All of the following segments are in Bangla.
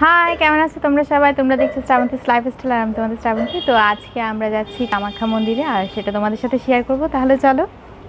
হাই, কেমন আছো তোমরা সবাই? তোমরা দেখছো শ্রাবন্তিস লাইফস্টাইল আর আমি তোমাদের শ্রাবন্তী। তো আজকে আমরা যাচ্ছি কামাখ্যা মন্দিরে, আর সেটা তোমাদের সাথে শেয়ার করব। তাহলে চলো।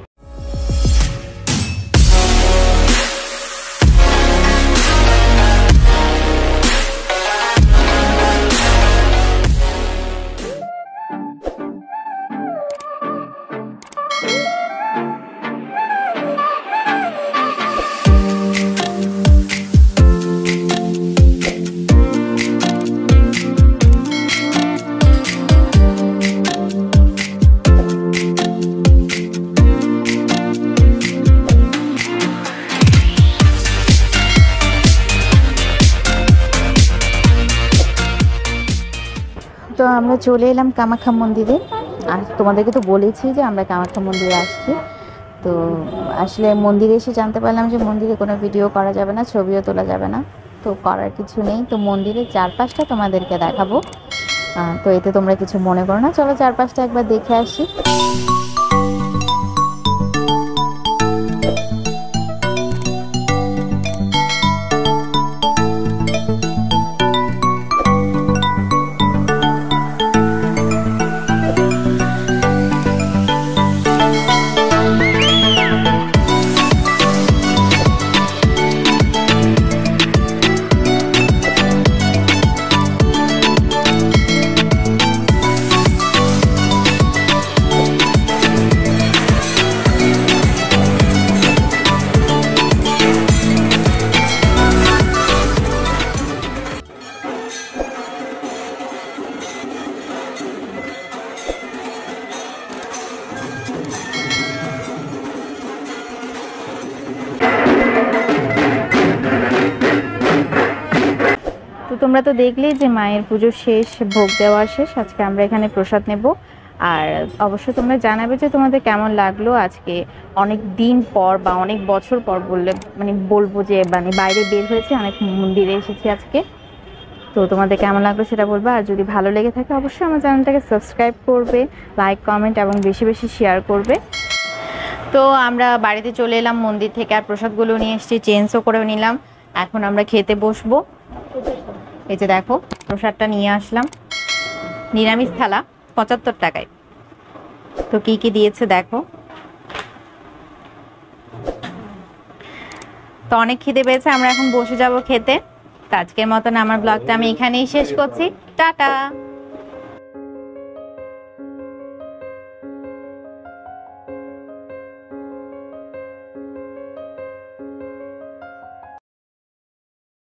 তো আমরা চলে এলাম কামাখ্যা মন্দিরে, আর তোমাদেরকে তো বলেছি যে আমরা কামাখ্যা মন্দিরে আসছি। তো আসলে মন্দিরে এসে জানতে পারলাম যে মন্দিরে কোনো ভিডিও করা যাবে না, ছবিও তোলা যাবে না। তো করার কিছু নেই, তো মন্দিরের চারপাশটা তোমাদেরকে দেখাবো। তো এতে তোমরা কিছু মনে করো না, চলো চারপাশটা একবার দেখে আসি। তো তোমরা তো দেখলেই যে মায়ের পুজো শেষ, ভোগ দেওয়া শেষ। আজকে আমরা এখানে প্রসাদ নেব, আর অবশ্যই তোমরা জানাবে যে তোমাদের কেমন লাগলো। আজকে অনেক দিন পর বা অনেক বছর পর বলবো যে বাইরে বের হয়েছে, অনেক মন্দিরে এসেছি আজকে। তো তোমাদের কেমন লাগলো সেটা বলবে, আর যদি ভালো লেগে থাকে অবশ্যই আমার চ্যানেলটাকে সাবস্ক্রাইব করবে, লাইক কমেন্ট এবং বেশি বেশি শেয়ার করবে। তো আমরা বাড়িতে চলে এলাম মন্দির থেকে, আর প্রসাদগুলো নিয়ে এসেছি, চেঞ্জও করেও নিলাম। এখন আমরা খেতে বসবো। এই যে দেখো, প্রসাদটা নিয়ে আসলাম, নিরামিষ থালা 75 টাকায়। তো কি কি দিয়েছে দেখো। তো অনেক খিদে পেয়েছে, আমরা এখন বসে যাব খেতে। তো আজকের মতন আমার ব্লগটা আমি এখানেই শেষ করছি। টাটা।